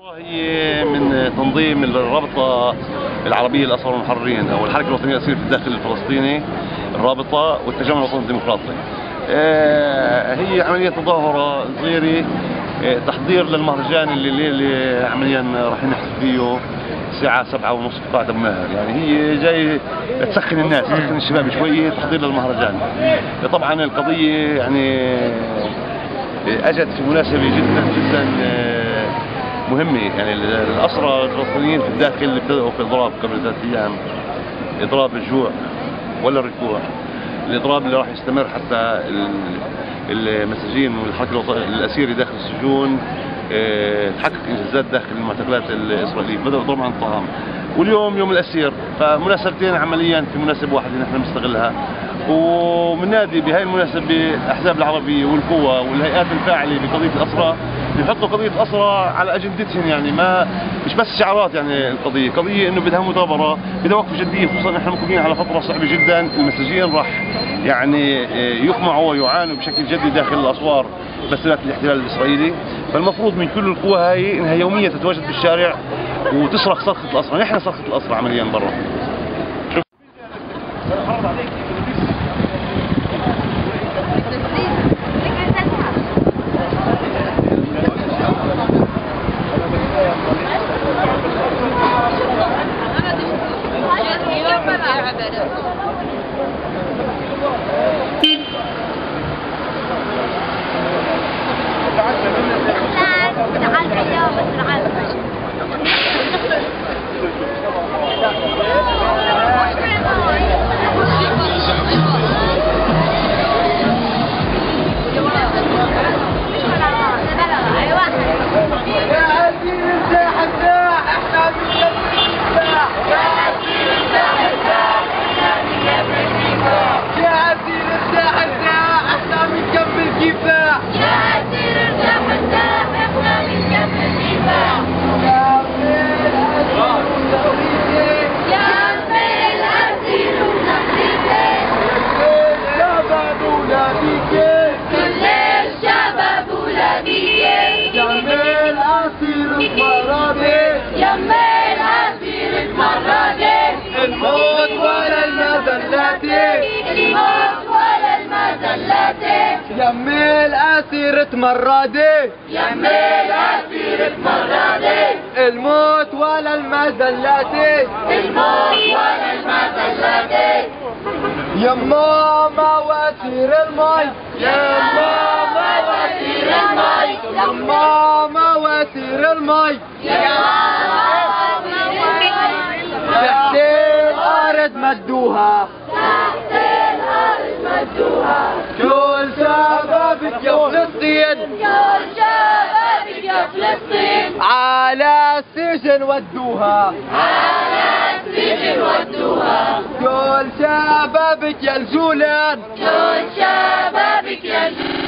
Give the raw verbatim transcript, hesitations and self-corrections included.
هي من تنظيم الرابطة العربية للأسرى والمحررين أو الحركة الوطنية للأسير في الداخل الفلسطيني، الرابطة والتجمع الوطني الديمقراطي. هي عملية تظاهرة صغيرة تحضير للمهرجان اللي الليلة عمليا راح نحتفل فيه الساعة سبعة ونص في قاعة أبو ماهر. يعني هي جاي تسخن الناس، تسخن الشباب شوية، تحضير للمهرجان. طبعا القضية يعني أجت في مناسبة جدا جدا مهمة. يعني الأسرى الفلسطينيين في الداخل ابتدأوا في إضراب قبل ثلاث أيام، إضراب الجوع ولا الركوع، الإضراب اللي راح يستمر حتى المساجين والحركة الأسيري داخل السجون تحقق إنجازات داخل المعتقلات الإسرائيلية، بدأوا إضراب عن الطعام. واليوم يوم الأسير، فمناسبتين عمليا في مناسبة واحدة نحن بنستغلها، ومنادي بهاي المناسبة الأحزاب العربية والقوى والهيئات الفاعلة بقضية الأسرى بيحطوا قضية الأسرى على أجندتهم. يعني ما مش بس شعارات، يعني القضية قضية إنه بدها مثابرة، بدها وقفة جدية، خصوصا نحن مقبلين على فترة صعبة جدا. المساجين راح يعني يقمعوا ويعانوا بشكل جدي داخل الأسوار مسيرات الاحتلال الإسرائيلي. فالمفروض من كل القوى هاي إنها يوميا تتواجد بالشارع وتصرخ صرخة الأسرى. نحن صرخة الأسرى عمليا برا. الموت ولا المذلات، الموت ولا المذلات، يم الأسير اتمردي، يم الأسير اتمردي، الموت ولا المذلات، الموت ولا المذلات، يما مواسير المي، يما مواسير المي، يما مواسير المي، تحت الأرض مدوها، تحت الأرض مدوها، كل شبابك يا فلسطين، كل شبابك يا فلسطين، على السجن ودوها، على السجن ودوها، كل شبابك يا الجولان، كل شبابك يا الجولان.